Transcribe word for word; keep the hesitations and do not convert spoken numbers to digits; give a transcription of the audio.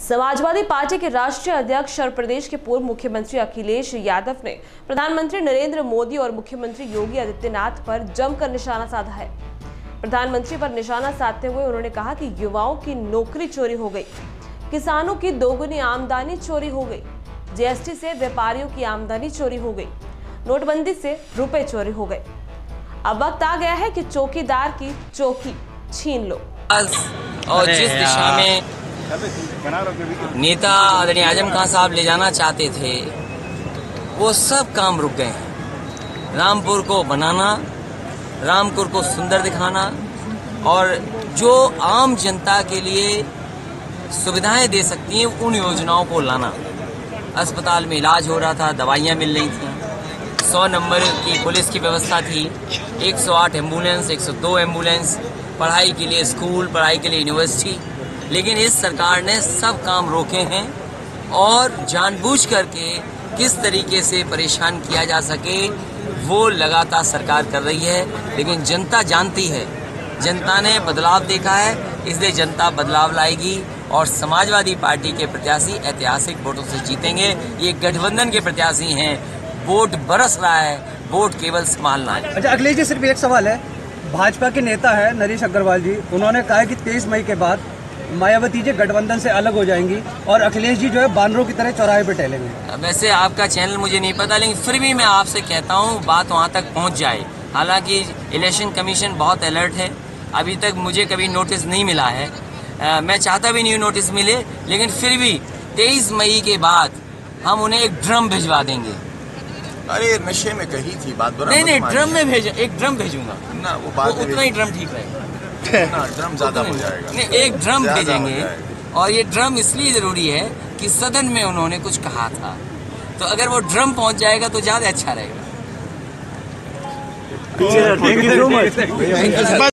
Samajwadi party के राष्ट्रीय अध्यक्ष और प्रदेश के पूर्व मुख्यमंत्री अखिलेश यादव ने प्रधानमंत्री नरेंद्र मोदी और मुख्यमंत्री योगी आदित्यनाथ पर जमकर निशाना साधा है। प्रधानमंत्री पर निशाना साधते हुए उन्होंने कहा कि युवाओं की नौकरी चोरी हो गई, किसानों की दोगुनी आमदनी चोरी हो गई, जीएसटी से व्यापारियों की आमदनी चोरी हो गई, नोटबंदी से रुपए चोरी हो गए। अब वक्त आ गया है कि चौकीदार की चौकी छीन लो। और जिस दिशा में नेता आदरणीय आजम खान साहब ले जाना चाहते थे, वो सब काम रुक गए हैं। रामपुर को बनाना, रामपुर को सुंदर दिखाना और जो आम जनता के लिए सुविधाएं दे सकती हैं उन योजनाओं को लाना। अस्पताल में इलाज हो रहा था, दवाइयां मिल रही थी, सौ नंबर की पुलिस की व्यवस्था थी, एक सौ आठ एम्बुलेंस, एक सौ दो एम्बुलेंस, पढ़ाई के लिए स्कूल, पढ़ाई के लिए यूनिवर्सिटी। लेकिन इस सरकार ने सब काम रोके हैं और जानबूझ करके किस तरीके से परेशान किया जा सके वो लगातार सरकार कर रही है। लेकिन जनता जानती है, जनता ने बदलाव देखा है, इसलिए जनता बदलाव लाएगी और समाजवादी पार्टी के प्रत्याशी ऐतिहासिक वोटों से जीतेंगे। ये गठबंधन के प्रत्याशी हैं, वोट बरस रहा है, वोट केवल संभालना है। अच्छा अखिलेश जी, सिर्फ एक सवाल है। भाजपा के नेता है नरेश अग्रवाल जी, उन्होंने कहा कि तेईस मई के बाद मायावती जी गठबंधन से अलग हो जाएंगी और अखिलेश जी जो है बानरों की तरह चौराहे पे टहलेंगे। वैसे आपका चैनल मुझे नहीं पता, लेकिन फिर भी मैं आपसे कहता हूँ बात वहाँ तक पहुँच जाए। हालांकि इलेक्शन कमीशन बहुत अलर्ट है, अभी तक मुझे कभी नोटिस नहीं मिला है, आ, मैं चाहता भी नहीं नोटिस मिले, लेकिन फिर भी तेईस मई के बाद हम उन्हें एक ड्रम भिजवा देंगे। अरे नशे में कही थी बात। नहीं नहीं ड्रम में भेज एक ड्रम भेजूंगा ना, वो बात वो उतना ही ड्रम ठीक रहेगा ना, ड्रम ज्यादा हो जाएगा। नहीं, एक ड्रम भेजेंगे और ये ड्रम इसलिए जरूरी है कि सदन में उन्होंने कुछ कहा था, तो अगर वो ड्रम पहुंच जाएगा तो ज्यादा अच्छा रहेगा। Thank you so much.